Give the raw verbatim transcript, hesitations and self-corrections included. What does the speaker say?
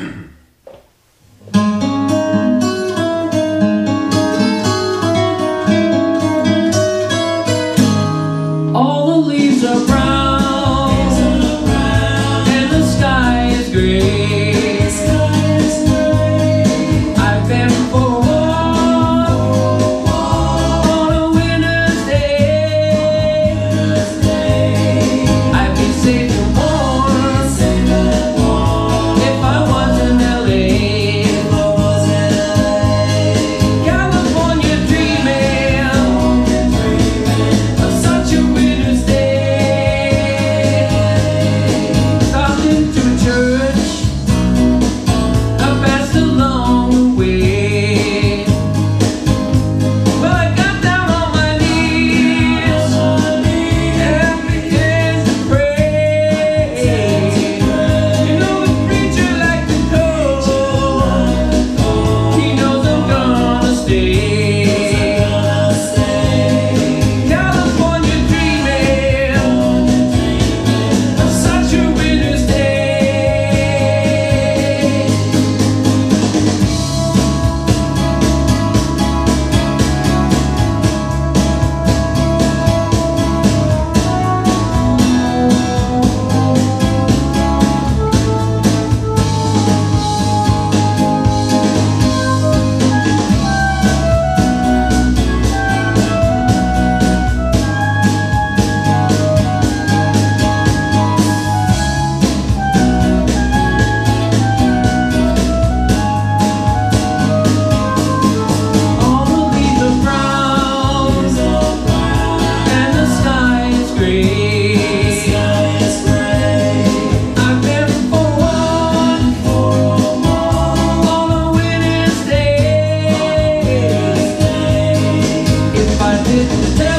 All the leaves are brown, and the sky is gray. I've been for a walk on a winter's day. I'd be safe and warm if I was in L A. California dreaming of such a winter's day. Stopped into a church, I passed along the way. Well, I got down on my knees and began to pray. You know the preacher liked to coach, he knows I'm gonna stay. California dreaming of such a winter's day. All the leaves are brown, and the sky is gray. I've been for a walk on a winter's day. If I didn't